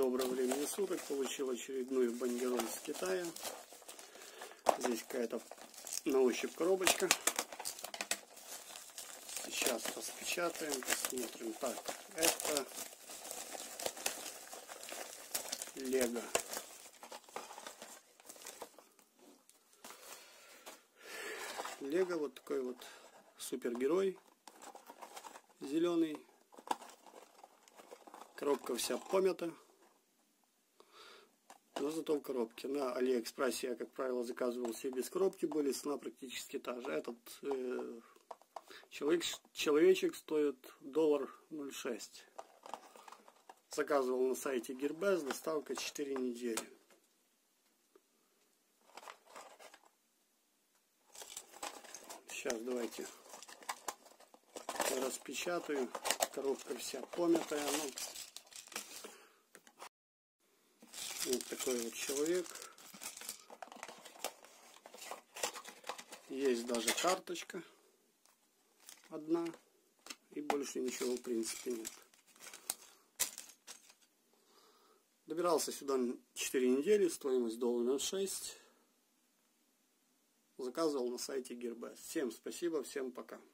доброго времени суток. Получил очередную бандероль с Китая. Здесь какая-то на ощупь коробочка. Сейчас распечатаем, посмотрим. Так, это Лего. Лего, вот такой вот супергерой зеленый. Коробка вся помята, но зато в коробке. На Алиэкспрессе я, как правило, заказывал себе без коробки, были, цена практически та же. Этот человечек стоит $0.06. Заказывал на сайте Gearbest, доставка 4 недели. Сейчас давайте распечатаю. Коробка вся помятая. Вот такой вот человек. Есть даже карточка одна. И больше ничего в принципе нет. Добирался сюда 4 недели. Стоимость $0.06. Заказывал на сайте Gearbest. Всем спасибо, всем пока.